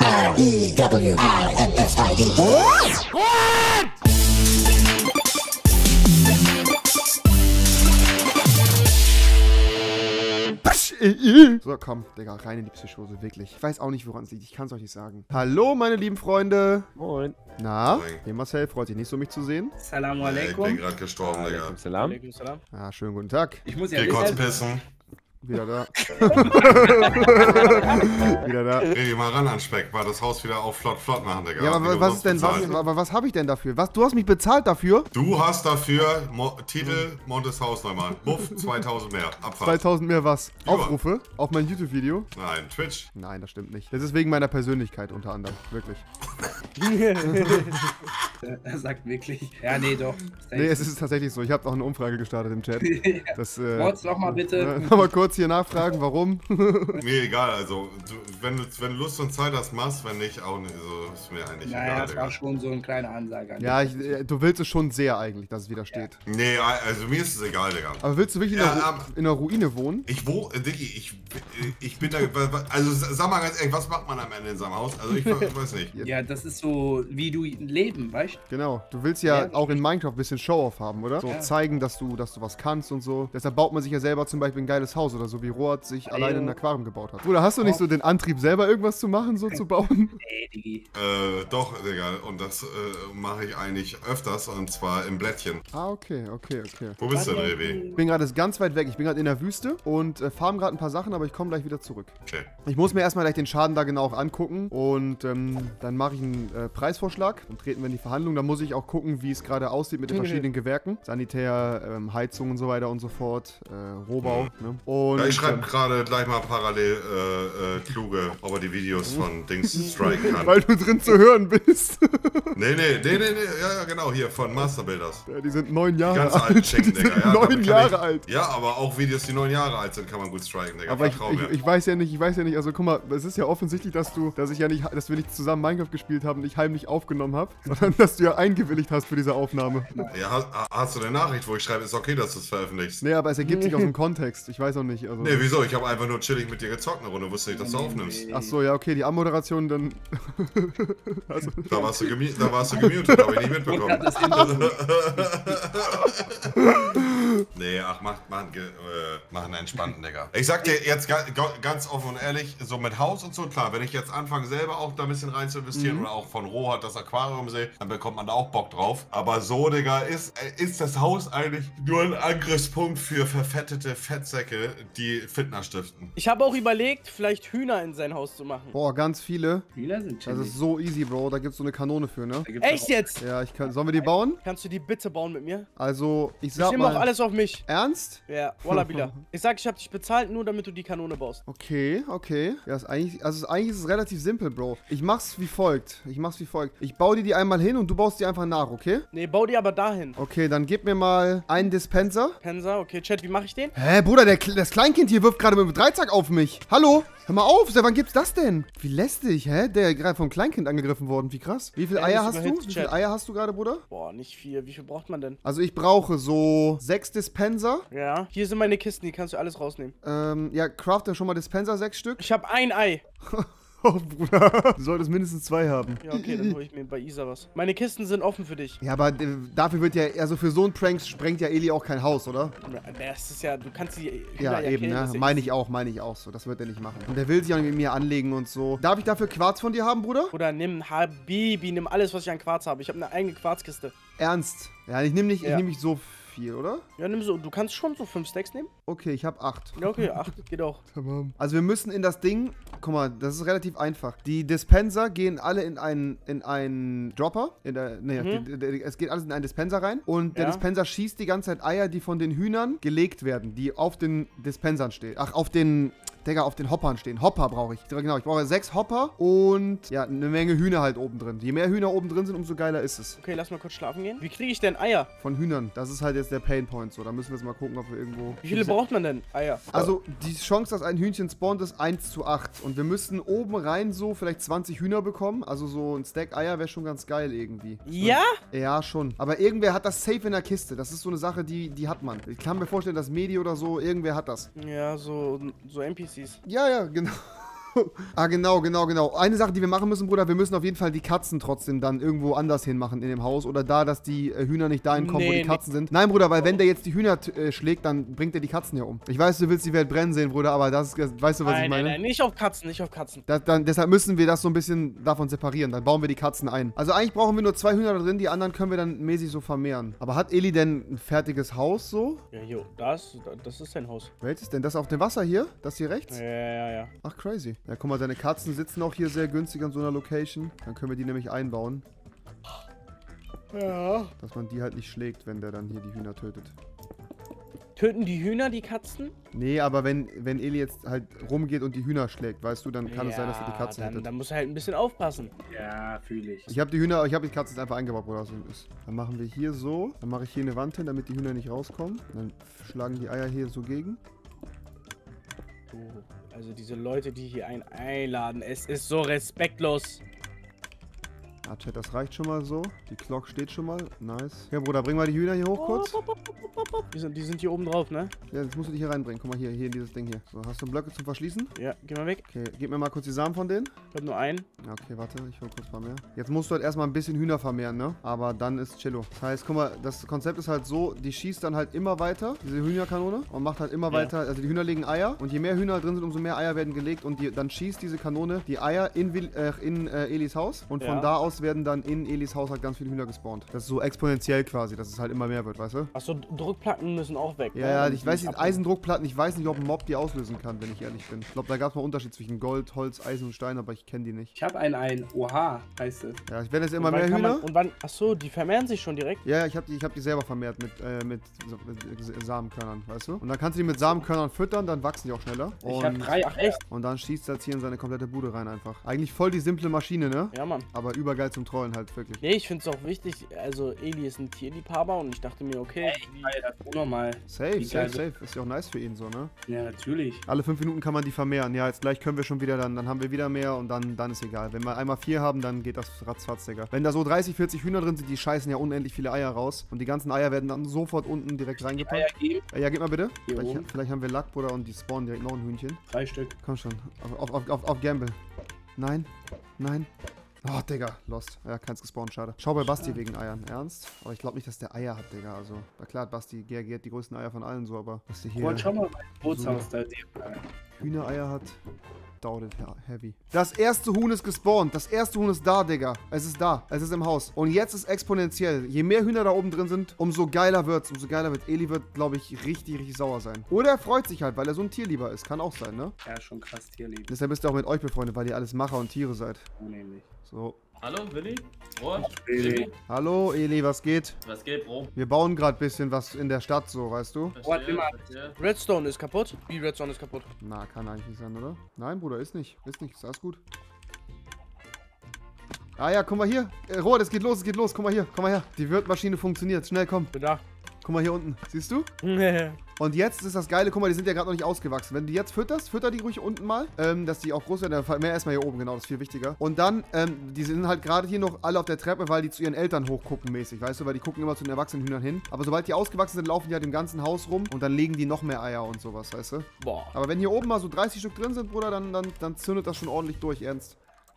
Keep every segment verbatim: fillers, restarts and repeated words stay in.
R E W I N S I D. What? So, komm, Digga, rein in die Psychose, wirklich. Ich weiß auch nicht, woran es liegt. Ich kann es euch nicht sagen. Hallo, meine lieben Freunde. Moin. Na, hey Marcel, freut sich nicht so, mich zu sehen. Salam alaikum. Ich bin gerade gestorben, Digga. Salam. Alaikum salam. Ah, schönen guten Tag. Ich muss ja Geh kurz wissen, pissen. Wieder da. Wieder da. Geh mal ran an Speck, mal das Haus wieder auf flott flott machen, Digga. Ja, aber Wie du was sonst ist denn, was, bezahlt. aber was habe ich denn dafür? Was, du hast mich bezahlt dafür? Du hast dafür Mo Titel Montes Haus Neumann. Buff zweitausend mehr. Abfahrt. zweitausend mehr was? Ja. Aufrufe auf mein YouTube-Video? Nein, Twitch. Nein, das stimmt nicht. Das ist wegen meiner Persönlichkeit unter anderem. Wirklich. er sagt wirklich. Ja, nee, doch. Nee, es ist tatsächlich so. Ich habe auch eine Umfrage gestartet im Chat. Das, äh, Mods, noch mal bitte. äh, Nochmal kurz hier nachfragen, warum? Mir egal, also du, wenn, du, wenn du Lust und Zeit hast, machst, wenn nicht, auch nicht. So ist mir eigentlich Naja, egal, das Digga. war schon so eine kleine Ansage an Ja, dich. ich, äh, du willst es schon sehr eigentlich, dass es wieder steht. Nee, also mir ist es egal, Digga. Aber willst du wirklich in, Ja, der, Ru ähm, in einer Ruine wohnen? Ich wo, äh, Diggi, ich, ich bin da, also sag mal ganz ehrlich, was macht man am Ende in seinem Haus? Also ich, ich weiß nicht. Ja, das ist so, wie du leben, weißt du? Genau, du willst ja, Ja, auch in Minecraft ein bisschen Show-Off haben, oder? So Ja. zeigen, dass du, dass du was kannst und so. Deshalb baut man sich ja selber zum Beispiel ein geiles Haus oder so, wie Roat sich alleine ein Aquarium gebaut hat. Oder hast du nicht so den Antrieb, selber irgendwas zu machen, so zu bauen? Ey, Digi. Äh, doch, Digga, und das äh, mache ich eigentlich öfters, und zwar im Blättchen. Ah, okay, okay, okay. Wo bist du, Revi? Ich bin gerade ganz weit weg. Ich bin gerade in der Wüste und äh, farm gerade ein paar Sachen, aber ich komme gleich wieder zurück. Okay. Ich muss mir erstmal gleich den Schaden da genau auch angucken und ähm, dann mache ich einen äh, Preisvorschlag und treten wir in die Verhandlung. Da muss ich auch gucken, wie es gerade aussieht mit den verschiedenen Gewerken. Sanitär, ähm, Heizung und so weiter und so fort. Äh, Rohbau. Mhm. Ne? Und, Ja, ich schreibe ähm, gerade gleich mal parallel äh, äh, kluge, ob er die Videos von Dings striken kann. weil du drin zu hören bist. Nee, nee, nee, nee, nee, ja, ja, genau, hier, von Masterbuilders. Ja, die sind neun Die Jahre ganz alt. alten Schinken, Die Digga. sind Ja, neun damit kann Jahre ich, alt. Ja, aber auch Videos, die neun Jahre alt sind, kann man gut striken, Digga. Aber ich, Vertrau ich, mir. ich weiß ja nicht, ich weiß ja nicht, also guck mal, es ist ja offensichtlich, dass du, dass ich ja nicht, dass wir nicht zusammen Minecraft gespielt haben und ich heimlich aufgenommen habe, sondern dass du ja eingewilligt hast für diese Aufnahme. Ja, hast, hast du eine Nachricht, wo ich schreibe, ist okay, dass du es veröffentlichst? Nee, aber es ergibt sich aus dem Kontext. Ich weiß auch nicht. Also. Nee, wieso? Ich habe einfach nur chillig mit dir gezockt eine Runde, wusste nicht, dass du aufnimmst. Ach so, ja, okay, die Anmoderation dann. also, Da warst du, gemu da warst du gemutet, habe ich nicht Und mitbekommen. hat das Interview. Nee, ach, mach, mach, äh, mach einen entspannten, Digga. Ich sag dir jetzt ga, ga, ganz offen und ehrlich, so mit Haus und so, klar, wenn ich jetzt anfange selber auch da ein bisschen rein zu investieren, mhm, oder auch von Rohat das Aquarium sehe, dann bekommt man da auch Bock drauf. Aber so, Digga, ist, äh, ist das Haus eigentlich nur ein Angriffspunkt für verfettete Fettsäcke, die Fitness stiften. Ich habe auch überlegt, vielleicht Hühner in sein Haus zu machen. boah, ganz viele. Hühner sind Das chillig. ist so easy, Bro. Da gibt's so eine Kanone für, ne? Da gibt's Echt auch- jetzt? Ja, ich kann. Sollen wir die bauen? Kannst du die bitte bauen mit mir? Also, ich Ich sag nehme auch mal. alles auf mich. Ernst? Ja, Wallabila. Ich sag, ich habe dich bezahlt, nur damit du die Kanone baust. Okay, okay. Ja, ist eigentlich, also ist, eigentlich ist es relativ simpel, Bro. Ich mach's wie folgt. Ich mach's wie folgt. Ich baue dir die einmal hin und du baust die einfach nach, okay? Nee, bau die aber dahin. Okay, dann gib mir mal einen Dispenser. Pensa, okay, Chat, wie mache ich den? Hä, Bruder, der, Kle- das Kleinkind hier wirft gerade mit dem Dreizack auf mich. Hallo? Hör mal auf, seit wann gibt's das denn? Wie lästig, hä? Der gerade vom Kleinkind angegriffen worden, wie krass. Wie viele Ja, Eier das hast du? überhitzt, Wie viele Chat. Eier hast du gerade, Bruder? Boah, nicht viel. Wie viel braucht man denn? Also ich brauche so sechs Dispenser. Ja, hier sind meine Kisten, die kannst du alles rausnehmen. Ähm, ja, crafte schon mal Dispenser, sechs Stück. Ich habe ein Ei. Oh, Bruder. Du solltest mindestens zwei haben. Ja, okay, dann hole ich mir bei Isa was. Meine Kisten sind offen für dich. Ja, aber äh, dafür wird ja, also für so einen Prank sprengt ja Eli auch kein Haus, oder? Das ist ja, du kannst die Ja, Hühner eben, killen, das ne? ist ja Meine easy. ich auch, meine ich auch so. Das wird er nicht machen. Und der will sich auch nicht mit mir anlegen und so. Darf ich dafür Quarz von dir haben, Bruder? Oder nimm Habibi, nimm alles, was ich an Quarz habe. Ich habe eine eigene Quarzkiste. Ernst? Ja, ich nehme nicht, ich Ja. nehm nicht so viel, oder? Ja, nimm so, du kannst schon so fünf Stacks nehmen? Okay, ich habe acht. Ja, okay, acht geht auch. Tamam. Also wir müssen in das Ding, guck mal, das ist relativ einfach. Die Dispenser gehen alle in einen, in einen Dropper. In der, nee, Mhm. die, die, es geht alles in einen Dispenser rein. Und der Ja. Dispenser schießt die ganze Zeit Eier, die von den Hühnern gelegt werden, die auf den Dispensern stehen. Ach, auf den, Digga, auf den Hoppern stehen. Hopper brauche ich. Genau, ich brauche sechs Hopper und ja, eine Menge Hühner halt oben drin. Je mehr Hühner oben drin sind, umso geiler ist es. Okay, lass mal kurz schlafen gehen. Wie kriege ich denn Eier? Von Hühnern. Das ist halt jetzt der Painpoint so. Da müssen wir jetzt mal gucken, ob wir irgendwo... Wie viele braucht man denn? Eier. Also, die Chance, dass ein Hühnchen spawnt, ist eins zu acht. Und wir müssten oben rein so vielleicht zwanzig Hühner bekommen. Also so ein Stack Eier wäre schon ganz geil irgendwie. Ja? Ja, schon. Aber irgendwer hat das safe in der Kiste. Das ist so eine Sache, die, die hat man. Ich kann mir vorstellen, dass Medi oder so, irgendwer hat das. Ja, so, so N P Cs. Ja, ja, genau. Ah, genau, genau, genau. Eine Sache, die wir machen müssen, Bruder, wir müssen auf jeden Fall die Katzen trotzdem dann irgendwo anders hinmachen in dem Haus. Oder da, dass die äh, Hühner nicht dahin kommen, Nee, wo die nee. Katzen sind. Nein, Bruder, weil wenn der jetzt die Hühner äh, schlägt, dann bringt er die Katzen hier um. Ich weiß, du willst die Welt brennen sehen, Bruder, aber das ist, weißt du, was Nein, ich nein, meine? nein, nicht auf Katzen, nicht auf Katzen. Das, dann, deshalb müssen wir das so ein bisschen davon separieren. Dann bauen wir die Katzen ein. Also eigentlich brauchen wir nur zwei Hühner da drin, die anderen können wir dann mäßig so vermehren. Aber hat Eli denn ein fertiges Haus so? Ja, jo, das, das ist sein Haus. Welches denn? Das auf dem Wasser hier? Das hier rechts? Ja, ja, ja. Ach, crazy. Ja, guck mal, seine Katzen sitzen auch hier sehr günstig an so einer Location. Dann können wir die nämlich einbauen, Ja. dass man die halt nicht schlägt, wenn der dann hier die Hühner tötet. Töten die Hühner die Katzen? Nee, aber wenn, wenn Eli jetzt halt rumgeht und die Hühner schlägt, weißt du, dann kann ja, es sein, dass er die Katzen dann, hittet. dann muss er halt ein bisschen aufpassen. Ja, fühle ich. Ich habe die Hühner, ich habe die Katzen jetzt einfach eingebaut, Bruder. So ist. Dann machen wir hier so. Dann mache ich hier eine Wand hin, damit die Hühner nicht rauskommen. Dann schlagen die Eier hier so gegen. Oh, also diese Leute, die hier einen einladen, es ist so respektlos. Ah, Chat, das reicht schon mal so. Die Glock steht schon mal. Nice. Ja, Bruder, bring mal die Hühner hier hoch kurz. Die sind, die sind hier oben drauf, ne? Ja, jetzt musst du die hier reinbringen. Guck mal hier, hier in dieses Ding hier. So, hast du Blöcke zum Verschließen? Ja, geh mal weg. Okay, gib mir mal kurz die Samen von denen. Ich hab nur einen. Ja, okay, warte, ich hol kurz ein paar mehr. Jetzt musst du halt erstmal ein bisschen Hühner vermehren, ne? Aber dann ist Chillo. Das heißt, guck mal, das Konzept ist halt so, die schießt dann halt immer weiter, diese Hühnerkanone, und macht halt immer Ja. weiter, also die Hühner legen Eier und je mehr Hühner drin sind, umso mehr Eier werden gelegt und die, dann schießt diese Kanone die Eier in, Will, äh, in äh, Elis Haus und von Ja. da aus werden dann in Elis Haus halt ganz viele Hühner gespawnt. Das ist so exponentiell quasi, dass es halt immer mehr wird, weißt du? Achso, Druckplatten müssen auch weg. Ja, ne? ja, Damit ich die weiß nicht nicht, abbrnnen. Eisendruckplatten, ich weiß nicht, ob ein Mob die auslösen kann, wenn ich ehrlich bin. Ich glaube, da gab es mal einen Unterschied zwischen Gold, Holz, Eisen und Stein, aber ich kenne die nicht. Ich habe einen ein. Oha, heißt es. Ja, ich werde jetzt Und immer wann mehr kann Hühner. Man, und wann, achso, die vermehren sich schon direkt? Ja, ich habe die, ich hab die selber vermehrt mit, äh, mit, so- mit äh, Samenkörnern, weißt du? Und dann kannst du die mit Samenkörnern füttern, dann wachsen die auch schneller. Ich habe Und, drei. Ach echt? und dann schießt das hier in seine komplette Bude rein einfach. Eigentlich voll die simple Maschine, ne? Ja, Mann. Aber übergeil zum Trollen halt, wirklich. Nee, ich find's auch wichtig, also Eli ist ein Tierliebhaber und ich dachte mir, okay, wie- Geil, das ist unnormal. Safe, Wie safe, geil. safe. Ist ja auch nice für ihn so, ne? Ja, natürlich. Alle fünf Minuten kann man die vermehren. Ja, jetzt gleich können wir schon wieder dann, dann haben wir wieder mehr und dann, dann ist egal. Wenn wir einmal vier haben, dann geht das ratzfatz, Digga. Wenn da so dreißig, vierzig Hühner drin sind, die scheißen ja unendlich viele Eier raus. Und die ganzen Eier werden dann sofort unten direkt Eier reingepackt. geben. Äh, ja, gib mal bitte. Hier Vielleicht, oben. vielleicht haben wir Lack, Bruder, und die spawnen direkt noch ein Hühnchen. Drei Stück. Komm schon. Auf, auf, auf, auf Gamble. Nein. Nein. Oh, Digga. Lost. Ja, keins gespawnt, schade. Schau bei Basti wegen Eiern. Ernst? Aber ich glaube nicht, dass der Eier hat, Digga. Also, na klar hat Basti, G R G hat die größten Eier von allen so, aber dass der hier Wollt schon mal mein Bootshaus da sehen. Hühnereier hat, dauert heavy. Das erste Huhn ist gespawnt. Das erste Huhn ist da, Digga. Es ist da. Es ist im Haus. Und jetzt ist exponentiell. Je mehr Hühner da oben drin sind, umso geiler wird's. Umso geiler wird. Eli wird, glaube ich, richtig, richtig sauer sein. Oder er freut sich halt, weil er so ein Tierlieber ist. Kann auch sein, ne? Ja, schon krass Tierlieb. Deshalb ist er auch mit euch befreundet, weil ihr alles Macher und Tiere seid. Nämlich. So. Hallo, Willi? Rohr? Willi. Jimmy? Hallo, Eli, was geht? Was geht, Bro? Wir bauen gerade bisschen was in der Stadt so, weißt du? Verstehe, immer. verstehe. Redstone ist kaputt. Wie Redstone ist kaputt? Na, kann eigentlich nicht sein, oder? Nein, Bruder, ist nicht. Ist nicht. Ist alles gut. Ah ja, guck mal hier. Äh, Rohr, es geht los, es geht los. Guck mal hier, komm mal her. Die Wirtmaschine funktioniert. Schnell, komm. Bin da. Guck mal hier unten. Siehst du? Und jetzt ist das Geile, guck mal, die sind ja gerade noch nicht ausgewachsen. Wenn du die jetzt fütterst, fütter die ruhig unten mal, ähm, dass die auch groß werden. Dann mehr erstmal hier oben, genau, das ist viel wichtiger. Und dann, ähm, die sind halt gerade hier noch alle auf der Treppe, weil die zu ihren Eltern hochgucken mäßig, weißt du? Weil die gucken immer zu den erwachsenen Hühnern hin. Aber sobald die ausgewachsen sind, laufen die halt im ganzen Haus rum und dann legen die noch mehr Eier und sowas, weißt du? Boah. Aber wenn hier oben mal so dreißig Stück drin sind, Bruder, dann, dann, dann zündet das schon ordentlich durch, ernst.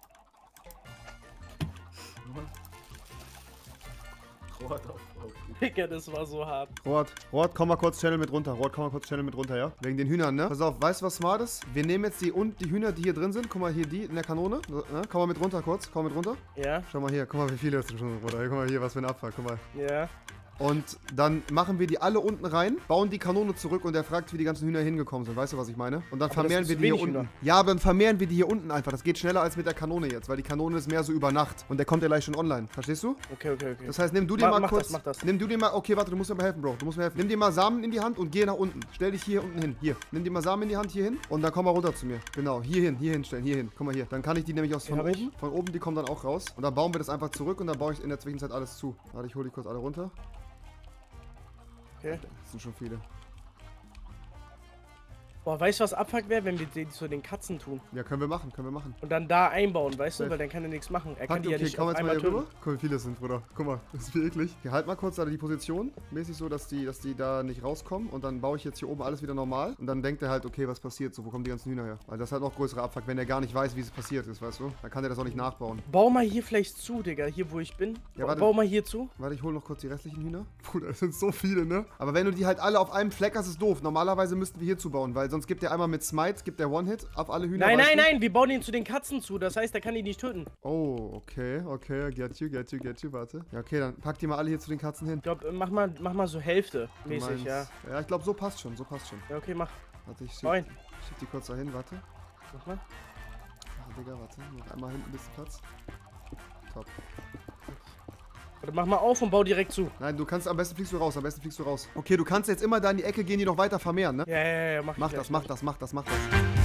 Digga, das war so hart. Rot, Rot, komm mal kurz Channel mit runter. Rot, komm mal kurz Channel mit runter, ja? Wegen den Hühnern, ne? Pass auf, weißt du, was smart ist? Wir nehmen jetzt die und die Hühner, die hier drin sind. Guck mal hier, die in der Kanone. So, ne? Komm mal mit runter kurz. Komm mit runter. Ja, Schau mal hier. Guck mal, wie viele jetzt schon, Bruder. Guck mal hier, was für ein Abfall. Guck mal. ja. Und dann machen wir die alle unten rein, bauen die Kanone zurück und er fragt, wie die ganzen Hühner hingekommen sind. Weißt du, was ich meine? Und dann Aber vermehren das wir ist die hier wenig unten. Hühner. Ja, aber dann vermehren wir die hier unten einfach. Das geht schneller als mit der Kanone jetzt, weil die Kanone ist mehr so über Nacht. Und der kommt ja gleich schon online. Verstehst du? Okay, okay, okay. Das heißt, nimm du dir Ma- mal mach kurz. das, mach das. Nimm du dir mal. Okay, warte, du musst mir mal helfen, Bro. Du musst mir helfen. Nimm dir mal Samen in die Hand und geh nach unten. Stell dich hier unten hin. Hier. Nimm dir mal Samen in die Hand hier hin und dann komm mal runter zu mir. Genau, hier hin, hier hinstellen, hier hin. Guck mal hier. Dann kann ich die nämlich aus von Ja, hab ich. oben. Von oben, die kommen dann auch raus. Und dann bauen wir das einfach zurück und dann baue ich in der Zwischenzeit alles zu. Warte, ich hole die kurz alle runter. Okay. Das sind schon viele. Boah, weißt du, was Abfuck wäre, wenn wir die zu den Katzen tun? Ja, können wir machen, können wir machen. Und dann da einbauen, weißt du? Safe. Weil dann kann er nichts machen. Er Pack, kann die ja okay, nicht komm auf jetzt mal einmal hier töten. rüber. Guck, wie viele es sind, Bruder. Guck mal, das ist wirklich. Okay, halt mal kurz da die Position. Mäßig so, dass die, dass die da nicht rauskommen. Und dann baue ich jetzt hier oben alles wieder normal. Und dann denkt er halt, okay, was passiert? So, wo kommen die ganzen Hühner her? Weil das ist halt noch größerer Abfuck, wenn er gar nicht weiß, wie es passiert ist, weißt du? Dann kann er das auch nicht nachbauen. Bau mal hier vielleicht zu, Digga. Hier, wo ich bin. Ja, Ba- warte. Bau mal hier zu. Warte, ich hole noch kurz die restlichen Hühner. Bruder, es sind so viele, ne? Aber wenn du die halt alle auf einem Fleck hast, ist doof. Normalerweise müssten wir hier zubauen, weil sonst gibt der einmal mit Smite, gibt der One-Hit auf alle Hühner. Nein, weißt nein, du? nein. Wir bauen ihn zu den Katzen zu. Das heißt, er kann die nicht töten. Oh, okay, okay, get you, get you, get you, warte. Ja, okay, dann pack die mal alle hier zu den Katzen hin. Ich glaube, mach mal, mach mal so Hälfte Du mäßig, meinst- ja. Ja, ich glaube, so passt schon, so passt schon. Ja, okay, mach. Warte, ich Moin. schieb, schieb die kurz dahin, warte. Mach mal. Warte, Digga, warte. Noch einmal hinten ein bisschen Platz. Top. Warte, mach mal auf und bau direkt zu. Nein, du kannst, am besten fliegst du raus, am besten fliegst du raus. Okay, du kannst jetzt immer da in die Ecke gehen, die noch weiter vermehren, ne? Ja, ja, ja, mach ich Mach gleich, das, mach ich. das, mach das, mach das.